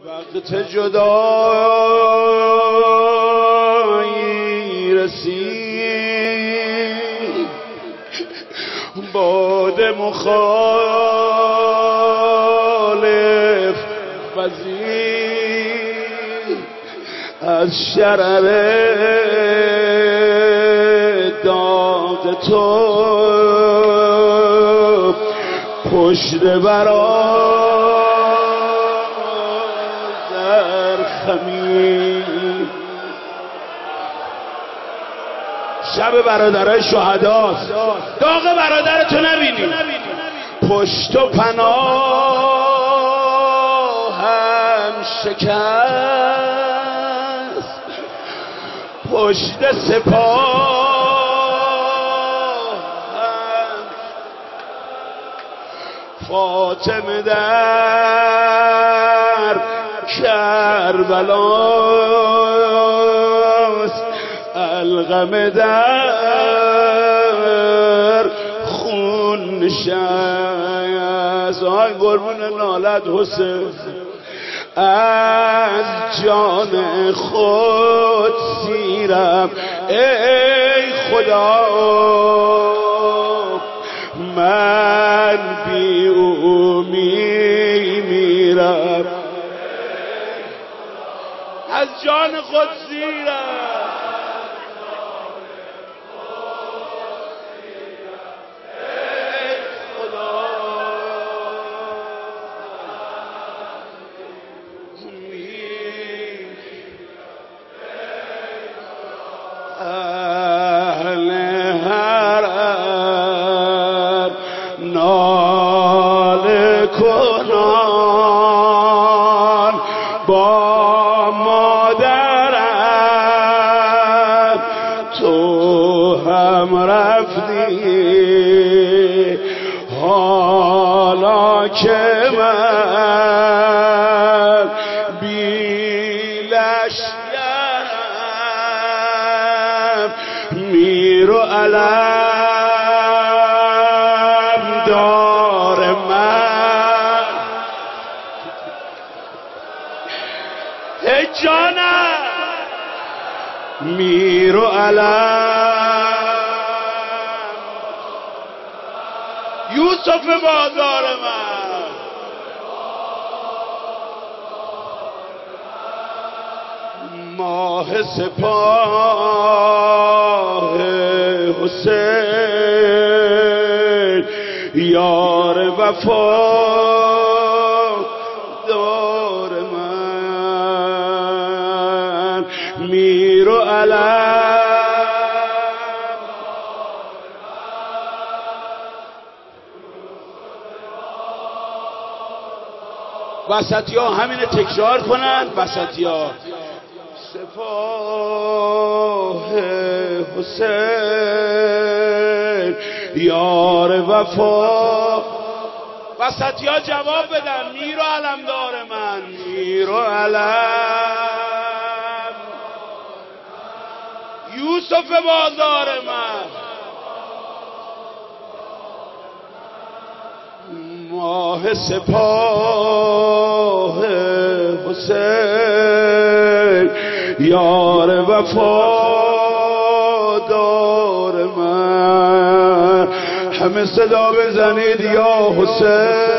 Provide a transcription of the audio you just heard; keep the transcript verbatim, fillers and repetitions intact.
وقت جدایی رسید، باد مخالف وزید، از شرر داغ تو پشت برادر خمید. شب برادرای شهداست، داغ برادرتو نبینی، پشت و پناهم شکست، پشت سپاهم فاطمه در کربلاست، الغم در خون نشست. آی قربون نالت حسین، از جان خود سیرم ای خدا، من بی او می میرم، از جان خود سیرم. اهل حرم ناله کنان با مادرم، تو هم رفتی حالا که من بی لشکرم، میر و علم دار من. ای جانم میر و علم، یوسف بازار من، ماه سپاه حسین، یار وفا دار من، میر و علم. وسطی ها همینه تکرار کنن، وسطی ها سپاه حسین، یار وفا. وسطی ها جواب بدن، میر و علم دار من، میر و علم، یوسف بازار من، ماه سپاه حسین، یار وفادار من. همه صدا بزنید یا حسین.